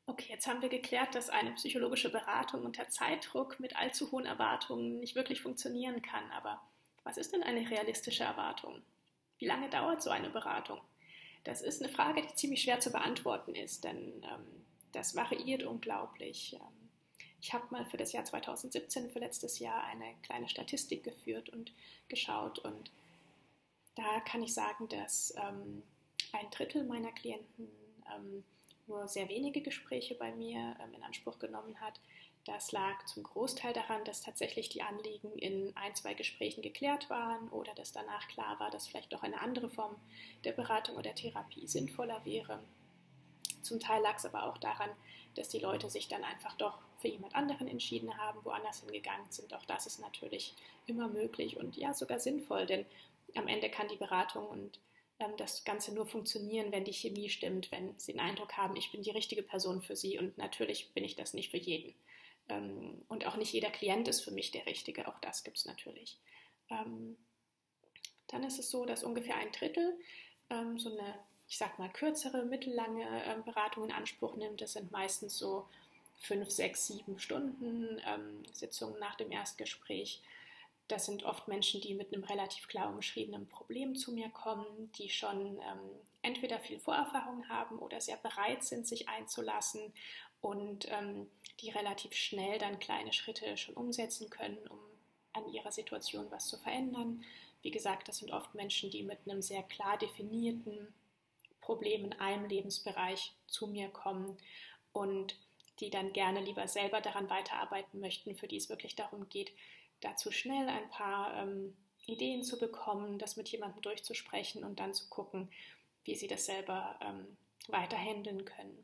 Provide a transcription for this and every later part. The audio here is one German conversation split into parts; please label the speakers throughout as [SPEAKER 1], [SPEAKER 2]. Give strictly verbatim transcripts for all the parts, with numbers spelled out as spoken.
[SPEAKER 1] Okay, jetzt haben wir geklärt, dass eine psychologische Beratung unter Zeitdruck mit allzu hohen Erwartungen nicht wirklich funktionieren kann. Aber was ist denn eine realistische Erwartung? Wie lange dauert so eine Beratung? Das ist eine Frage, die ziemlich schwer zu beantworten ist, denn ähm, das variiert unglaublich. Ähm, ich habe mal für das Jahr zweitausendsiebzehn, für letztes Jahr, eine kleine Statistik geführt und geschaut. Und da kann ich sagen, dass ähm, ein Drittel meiner Klienten ähm, nur sehr wenige Gespräche bei mir ähm, in Anspruch genommen hat. Das lag zum Großteil daran, dass tatsächlich die Anliegen in ein, zwei Gesprächen geklärt waren oder dass danach klar war, dass vielleicht doch eine andere Form der Beratung oder Therapie sinnvoller wäre. Zum Teil lag es aber auch daran, dass die Leute sich dann einfach doch für jemand anderen entschieden haben, woanders hingegangen sind. Auch das ist natürlich immer möglich und ja sogar sinnvoll, denn am Ende kann die Beratung und ähm, das Ganze nur funktionieren, wenn die Chemie stimmt, wenn sie den Eindruck haben, ich bin die richtige Person für sie und natürlich bin ich das nicht für jeden. Ähm, und auch nicht jeder Klient ist für mich der Richtige, auch das gibt es natürlich. Ähm, dann ist es so, dass ungefähr ein Drittel ähm, so eine, ich sag mal, kürzere, mittellange ähm, Beratung in Anspruch nimmt. Das sind meistens so fünf, sechs, sieben Stunden ähm, Sitzungen nach dem Erstgespräch. Das sind oft Menschen, die mit einem relativ klar umschriebenen Problem zu mir kommen, die schon ähm, entweder viel Vorerfahrung haben oder sehr bereit sind, sich einzulassen und ähm, die relativ schnell dann kleine Schritte schon umsetzen können, um an ihrer Situation was zu verändern. Wie gesagt, das sind oft Menschen, die mit einem sehr klar definierten Problem in einem Lebensbereich zu mir kommen und die dann gerne lieber selber daran weiterarbeiten möchten, für die es wirklich darum geht, dazu schnell ein paar ähm, Ideen zu bekommen, das mit jemandem durchzusprechen und dann zu gucken, wie sie das selber ähm, weiter handeln können.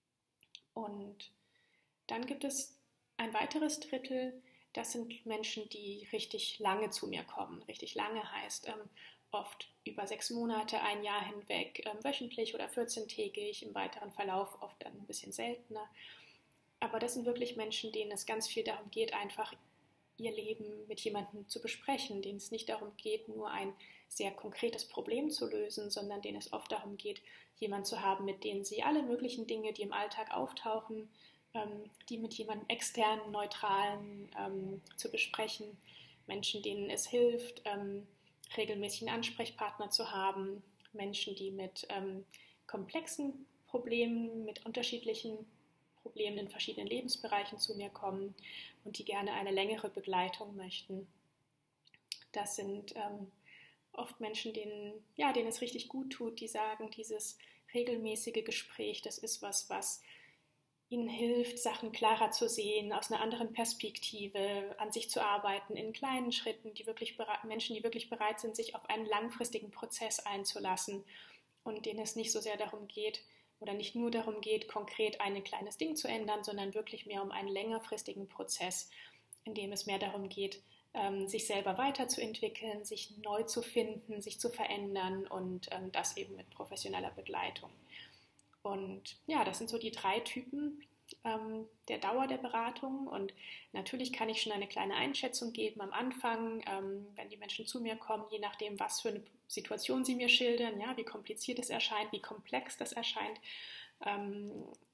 [SPEAKER 1] Und dann gibt es ein weiteres Drittel, das sind Menschen, die richtig lange zu mir kommen. Richtig lange heißt ähm, oft über sechs Monate, ein Jahr hinweg, ähm, wöchentlich oder vierzehntägig, im weiteren Verlauf oft dann ein bisschen seltener. Aber das sind wirklich Menschen, denen es ganz viel darum geht, einfach ihr Leben mit jemandem zu besprechen, denen es nicht darum geht, nur ein sehr konkretes Problem zu lösen, sondern denen es oft darum geht, jemanden zu haben, mit dem sie alle möglichen Dinge, die im Alltag auftauchen, ähm, die mit jemandem externen, neutralen ähm, zu besprechen. Menschen, denen es hilft, ähm, regelmäßig einen Ansprechpartner zu haben. Menschen, die mit ähm, komplexen Problemen, mit unterschiedlichen Problemen in verschiedenen Lebensbereichen zu mir kommen und die gerne eine längere Begleitung möchten. Das sind ähm, oft Menschen, denen, ja, denen es richtig gut tut, die sagen, dieses regelmäßige Gespräch, das ist was, was ihnen hilft, Sachen klarer zu sehen, aus einer anderen Perspektive, an sich zu arbeiten, in kleinen Schritten, die wirklich bereit, Menschen, die wirklich bereit sind, sich auf einen langfristigen Prozess einzulassen und denen es nicht so sehr darum geht, oder nicht nur darum geht, konkret ein kleines Ding zu ändern, sondern wirklich mehr um einen längerfristigen Prozess, in dem es mehr darum geht, ähm, sich selber weiterzuentwickeln, sich neu zu finden, sich zu verändern und ähm, das eben mit professioneller Begleitung. Und ja, das sind so die drei Typen ähm, der Dauer der Beratung. Und natürlich kann ich schon eine kleine Einschätzung geben am Anfang, ähm, wenn die Menschen zu mir kommen, je nachdem, was für eine Situation sie mir schildern, ja, wie kompliziert es erscheint, wie komplex das erscheint. Ähm,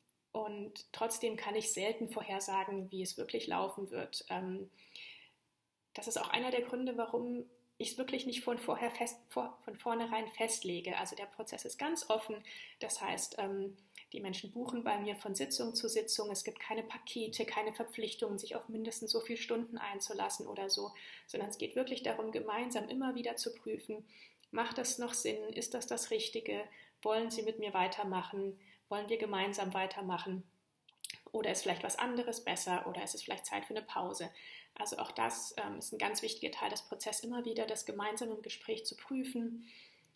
[SPEAKER 1] und trotzdem kann ich selten vorhersagen, wie es wirklich laufen wird. Ähm, das ist auch einer der Gründe, warum ich es wirklich nicht von, vorher fest, vor, von vornherein festlege. Also der Prozess ist ganz offen. Das heißt, ähm, die Menschen buchen bei mir von Sitzung zu Sitzung. Es gibt keine Pakete, keine Verpflichtungen, sich auf mindestens so viele Stunden einzulassen oder so, sondern es geht wirklich darum, gemeinsam immer wieder zu prüfen, macht das noch Sinn? Ist das das Richtige? Wollen Sie mit mir weitermachen? Wollen wir gemeinsam weitermachen? Oder ist vielleicht was anderes besser? Oder ist es vielleicht Zeit für eine Pause? Also auch das ähm, ist ein ganz wichtiger Teil des Prozesses, immer wieder das gemeinsam im Gespräch zu prüfen.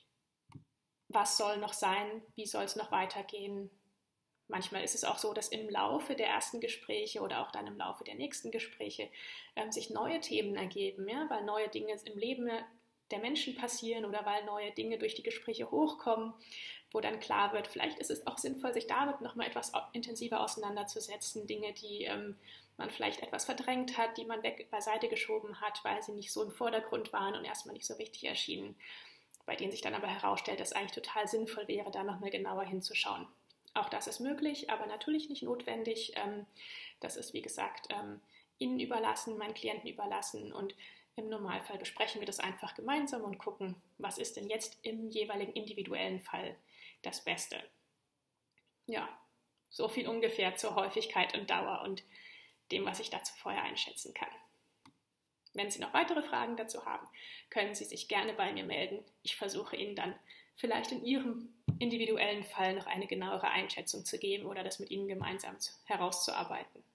[SPEAKER 1] Was soll noch sein? Wie soll es noch weitergehen? Manchmal ist es auch so, dass im Laufe der ersten Gespräche oder auch dann im Laufe der nächsten Gespräche ähm, sich neue Themen ergeben, ja? Weil neue Dinge im Leben der Menschen passieren oder weil neue Dinge durch die Gespräche hochkommen, wo dann klar wird, vielleicht ist es auch sinnvoll, sich damit nochmal etwas intensiver auseinanderzusetzen. Dinge, die ähm, man vielleicht etwas verdrängt hat, die man weg beiseite geschoben hat, weil sie nicht so im Vordergrund waren und erstmal nicht so wichtig erschienen, bei denen sich dann aber herausstellt, dass es eigentlich total sinnvoll wäre, da nochmal genauer hinzuschauen. Auch das ist möglich, aber natürlich nicht notwendig. Das ist, wie gesagt, Ihnen überlassen, meinen Klienten überlassen, und im Normalfall besprechen wir das einfach gemeinsam und gucken, was ist denn jetzt im jeweiligen individuellen Fall das Beste. Ja, so viel ungefähr zur Häufigkeit und Dauer und dem, was ich dazu vorher einschätzen kann. Wenn Sie noch weitere Fragen dazu haben, können Sie sich gerne bei mir melden. Ich versuche Ihnen dann vielleicht in Ihrem individuellen Fall noch eine genauere Einschätzung zu geben oder das mit Ihnen gemeinsam herauszuarbeiten.